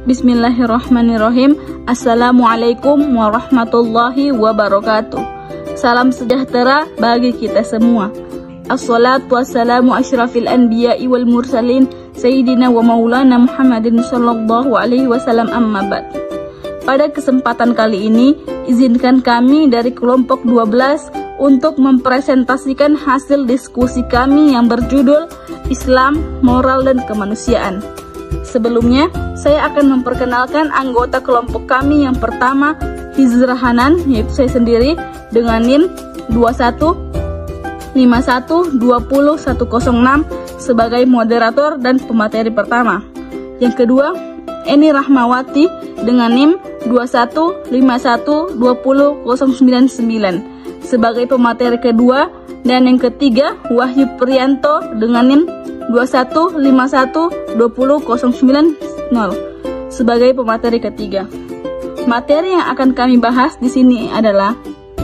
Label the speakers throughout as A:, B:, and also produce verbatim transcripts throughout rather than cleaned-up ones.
A: Bismillahirrahmanirrahim. Assalamualaikum warahmatullahi wabarakatuh. Salam sejahtera bagi kita semua. Assalatu wassalamu asyrafil anbiya'i wal mursalin Sayyidina wa maulana Muhammadin sallallahu alaihi wasallam, amma ba'd. Pada kesempatan kali ini, izinkan kami dari kelompok dua belas untuk mempresentasikan hasil diskusi kami yang berjudul Islam, Moral, dan Kemanusiaan. Sebelumnya, saya akan memperkenalkan anggota kelompok kami yang pertama, Hizra Hanan, yaitu saya sendiri, dengan NIM dua satu lima satu dua nol satu nol enam sebagai moderator dan pemateri pertama. Yang kedua, Eni Rahmawati dengan NIM dua satu lima satu dua nol nol sembilan sembilan sebagai pemateri kedua. Dan yang ketiga, Wahyu Priyanto dengan NIM dua satu lima satu dua nol nol sembilan nol sebagai pemateri ketiga. Materi yang akan kami bahas di sini adalah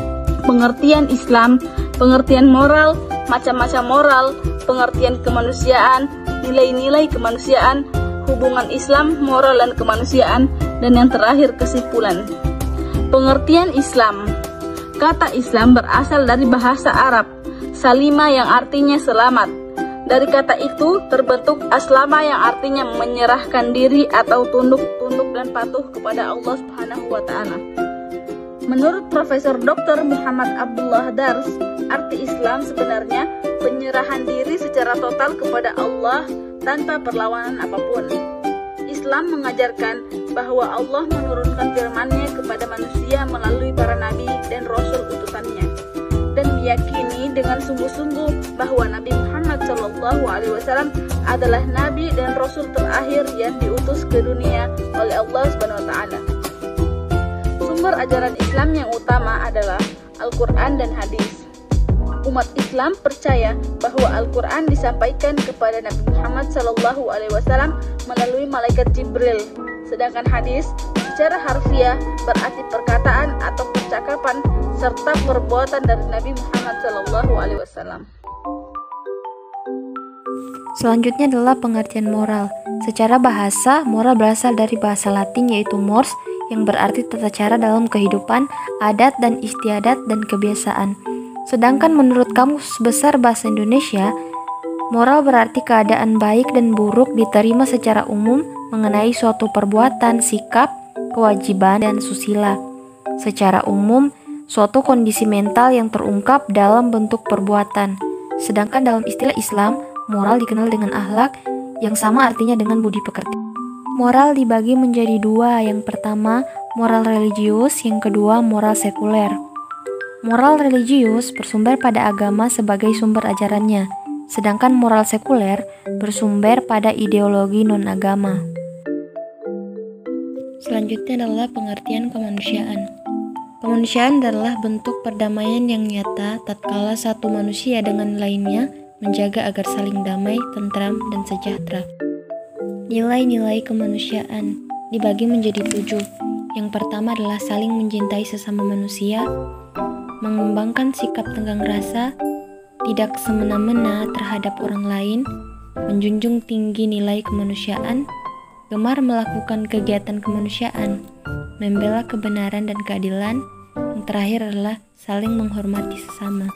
A: pengertian Islam, pengertian moral, macam-macam moral, pengertian kemanusiaan, nilai-nilai kemanusiaan, hubungan Islam, moral, dan kemanusiaan, dan yang terakhir kesimpulan. Pengertian Islam. Kata Islam berasal dari bahasa Arab, salima yang artinya selamat. Dari kata itu terbentuk aslama yang artinya menyerahkan diri atau tunduk, tunduk dan patuh kepada Allah Subhanahu wa taala. Menurut Profesor Doktor Muhammad Abdullah Dars, arti Islam sebenarnya penyerahan diri secara total kepada Allah tanpa perlawanan apapun. Islam mengajarkan bahwa Allah menurunkan firman-Nya kepada manusia melalui para nabi dan rasul utusannya, dan meyakini dengan sungguh-sungguh bahwa Nabi Muhammad shallallahu alaihi wasallam adalah nabi dan rasul terakhir yang diutus ke dunia oleh Allah Subhanahu wa taala. Sumber ajaran Islam yang utama adalah Al-Quran dan hadis. Umat Islam percaya bahwa Al-Quran disampaikan kepada Nabi Muhammad shallallahu alaihi wasallam melalui malaikat Jibril, sedangkan hadis secara harfiah berarti perkataan atau percakapan serta perbuatan dari Nabi Muhammad shallallahu alaihi wasallam.
B: Selanjutnya adalah pengertian moral. Secara bahasa, moral berasal dari bahasa Latin yaitu mores, yang berarti tata cara dalam kehidupan, adat dan istiadat dan kebiasaan. Sedangkan menurut Kamus Besar Bahasa Indonesia, moral berarti keadaan baik dan buruk diterima secara umum mengenai suatu perbuatan, sikap, kewajiban, dan susila. Secara umum, suatu kondisi mental yang terungkap dalam bentuk perbuatan. Sedangkan dalam istilah Islam, moral dikenal dengan akhlak yang sama artinya dengan budi pekerti. Moral dibagi menjadi dua, yang pertama moral religius, yang kedua moral sekuler. Moral religius bersumber pada agama sebagai sumber ajarannya, sedangkan moral sekuler bersumber pada ideologi non-agama. Selanjutnya adalah pengertian kemanusiaan. Kemanusiaan adalah bentuk perdamaian yang nyata tatkala satu manusia dengan lainnya menjaga agar saling damai, tentram, dan sejahtera. Nilai-nilai kemanusiaan dibagi menjadi tujuh. Yang pertama adalah saling mencintai sesama manusia, mengembangkan sikap tenggang rasa, tidak semena-mena terhadap orang lain, menjunjung tinggi nilai kemanusiaan, gemar melakukan kegiatan kemanusiaan, membela kebenaran dan keadilan, yang terakhir adalah saling menghormati sesama.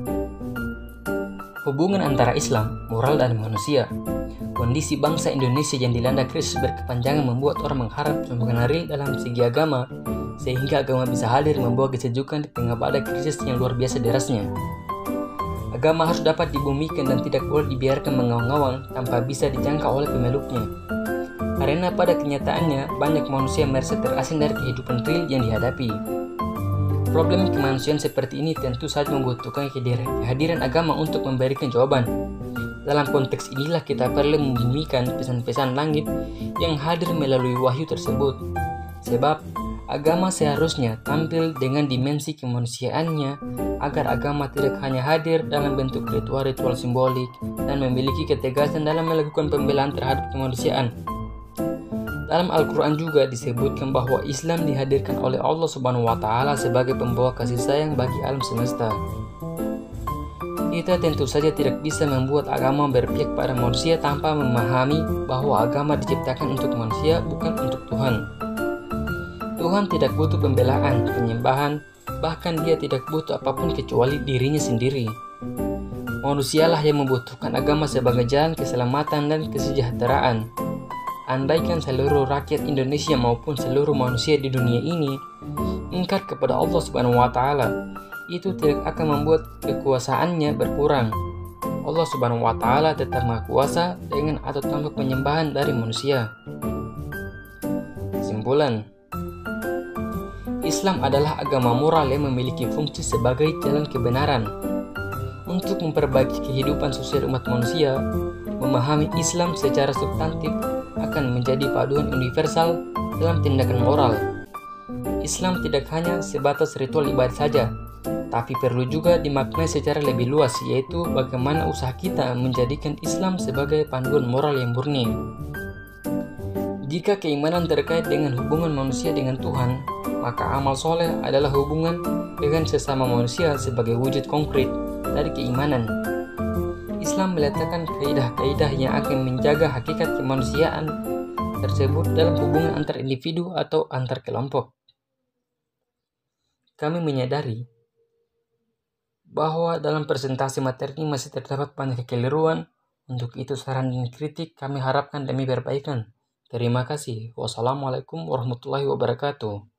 C: Hubungan antara Islam, moral, dan manusia. Kondisi bangsa Indonesia yang dilanda krisis berkepanjangan membuat orang mengharap sumbangan real dalam segi agama, sehingga agama bisa hadir membawa kesejukan di tengah badai krisis yang luar biasa derasnya. Agama harus dapat dibumikan dan tidak boleh dibiarkan mengawang-awang tanpa bisa dijangkau oleh pemeluknya. Karena pada kenyataannya, banyak manusia merasa terasing dari kehidupan real yang dihadapi. Problem kemanusiaan seperti ini tentu saja membutuhkan kehadiran agama untuk memberikan jawaban. Dalam konteks inilah kita perlu membumikan pesan-pesan langit yang hadir melalui wahyu tersebut. Sebab agama seharusnya tampil dengan dimensi kemanusiaannya agar agama tidak hanya hadir dalam bentuk ritual-ritual simbolik dan memiliki ketegasan dalam melakukan pembelaan terhadap kemanusiaan. Dalam Al-Quran juga disebutkan bahwa Islam dihadirkan oleh Allah Subhanahu wa taala sebagai pembawa kasih sayang bagi alam semesta. Kita tentu saja tidak bisa membuat agama berpihak pada manusia tanpa memahami bahwa agama diciptakan untuk manusia, bukan untuk Tuhan. Tuhan tidak butuh pembelaan, penyembahan, bahkan dia tidak butuh apapun kecuali dirinya sendiri. Manusialah yang membutuhkan agama sebagai jalan keselamatan dan kesejahteraan. Andaikan seluruh rakyat Indonesia maupun seluruh manusia di dunia ini ingkar kepada Allah Subhanahu wa taala, itu tidak akan membuat kekuasaannya berkurang. Allah Subhanahu wa taala tetap Maha Kuasa dengan atau tanpa penyembahan dari manusia. Kesimpulan, Islam adalah agama moral yang memiliki fungsi sebagai jalan kebenaran. Untuk memperbaiki kehidupan sosial umat manusia, memahami Islam secara substantif akan menjadi paduan universal dalam tindakan moral. Islam tidak hanya sebatas ritual ibadah saja, tapi perlu juga dimaknai secara lebih luas, yaitu bagaimana usaha kita menjadikan Islam sebagai panduan moral yang murni. Jika keimanan terkait dengan hubungan manusia dengan Tuhan, maka amal soleh adalah hubungan dengan sesama manusia sebagai wujud konkret dari keimanan. Islam meletakkan kaidah-kaidah yang akan menjaga hakikat kemanusiaan tersebut dalam hubungan antar individu atau antar kelompok. Kami menyadari bahwa dalam presentasi materi ini masih terdapat banyak kekeliruan. Untuk itu saran dan kritik kami harapkan demi perbaikan. Terima kasih. Wassalamualaikum warahmatullahi wabarakatuh.